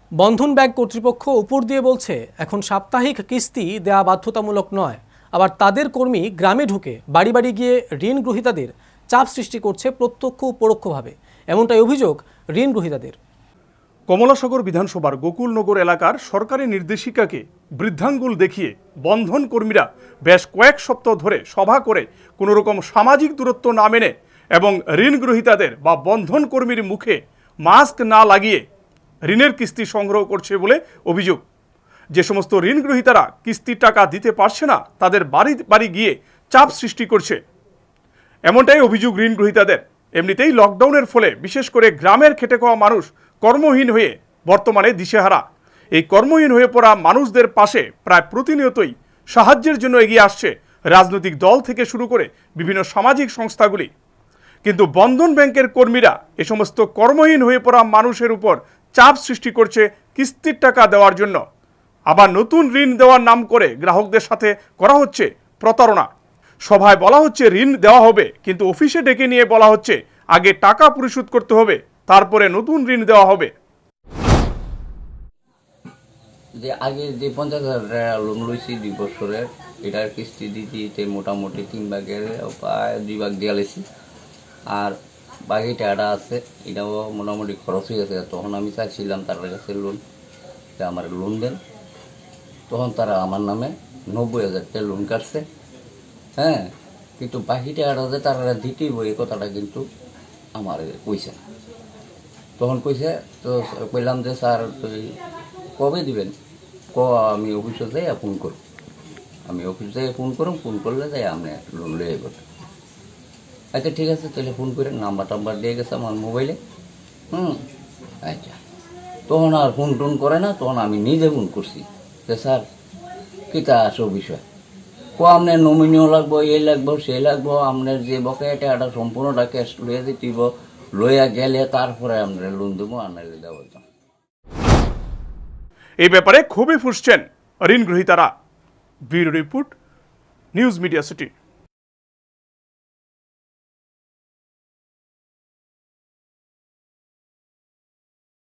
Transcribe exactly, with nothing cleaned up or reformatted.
বন্ধন bank কর্তৃপক্ষ উপর দিয়ে বলছে এখন সাপ্তাহিক কিস্তি দেওয়া বাধ্যতামূলক নয়। আবার তাদের কর্মী গ্রামে ঢুকে বাড়ি বাড়ি গিয়ে ঋণ গ্রহীতাদের চাপ সৃষ্টি করছে প্রত্যক্ষ ও পরোক্ষভাবে, এমনটাই অভিযোগ ঋণ গ্রহীতাদের। কমলাসাগর বিধানসভার গোকুলনগর এলাকার সরকারি নির্দেশিকাকে বৃদ্ধাঙ্গুল দেখিয়ে বন্ধন কর্মীরা বেশ কয়েক সপ্তাহ ধরে সভা করে কোনো রকম সামাজিক দূরত্ব না মেনে এবং ঋণ গ্রহীতাদের বা বন্ধন কর্মীর মুখে মাস্ক না লাগিয়ে ঋণের কিস্তি সংগ্রহ করছে বলে অভিযোগ। যে সমস্ত ঋণ গ্রহীতারা কিস্তির টাকা দিতে পারছে না তাদের বাড়ি বাড়ি গিয়ে চাপ সৃষ্টি করছে, এমনটাই অভিযোগ ঋণ গ্রহীতাদের। এমনিতেই লকডাউনের ফলে বিশেষ করে গ্রামের খেটে খাওয়া মানুষ কর্মহীন হয়ে বর্তমানে দিশেহারা। এই কর্মহীন হয়ে পড়া মানুষদের পাশে প্রায় প্রতিনিয়তই সাহায্যের জন্য এগিয়ে আসছে রাজনৈতিক দল থেকে শুরু করে বিভিন্ন সামাজিক সংস্থাগুলি। কিন্তু বন্ধন ব্যাংকের কর্মীরা এ সমস্ত কর্মহীন হয়ে পড়া মানুষের উপর চাপ সৃষ্টি করছে কিস্তির টাকা দেওয়ার জন্য। আবার নতুন ঋণ দেওয়ার নাম করে গ্রাহকদের সাথে করা হচ্ছে প্রতারণা। সভায় বলা হচ্ছে ঋণ দেওয়া হবে, কিন্তু অফিসে ডেকে নিয়ে বলা হচ্ছে আগে টাকা পরিশোধ করতে হবে, তারপরে নতুন ঋণ দেওয়া হবে। যে আগে যে পঞ্চাশ হাজার টাকা লোন লইছি দুই বছরের, এটার কিস্তি দিতে মোটামুটি তিন ভাগের প্রায় দুই ভাগ দিয়ে লেছি, আর বাকি টাকাটা আছে এটাও মোটামুটি খরচ হয়ে গেছে। তখন আমি চাইছিলাম তার কাছে লোন, যে আমার লোন দেন। তখন তারা আমার নামে নব্বই হাজার টাকা লোন কাটছে, হ্যাঁ, কিন্তু বাকি টাকাটা যে তারা দিতেই বই কথাটা কিন্তু আমার কইছে না। তখন কইছে, তো কইলাম যে স্যার তুই কবে দিবেন? ক আমি অফিসে যাই ফোন করব, আমি অফিসে যাই ফোন করুন, ফোন করলে যাই আপনি লোন লিয়ে যাবেন। আচ্ছা ঠিক আছে, তাহলে ফোন করে নাম্বার টাম্বার দিয়ে গেছে আমার মোবাইলে। হুম আচ্ছা, তখন আর ফোন টোন করে না। তখন আমি নিজে ফোন করছি যে স্যার কিতা আসো বিষয়, ক আপনার নমিনিও লাগবো, এই লাগবো সেই লাগবো, আপনার যে বকেয়া টাকাটা সম্পূর্ণটা ক্যাশ লইয়া দিতেইব, লইয়া গেলে তারপরে আমরা লোন দেবো, আপনার দেওয়া। এই ব্যাপারে ক্ষোভে ফুঁসছেন ঋণ গ্রহীতারা। Bureau report, news media city.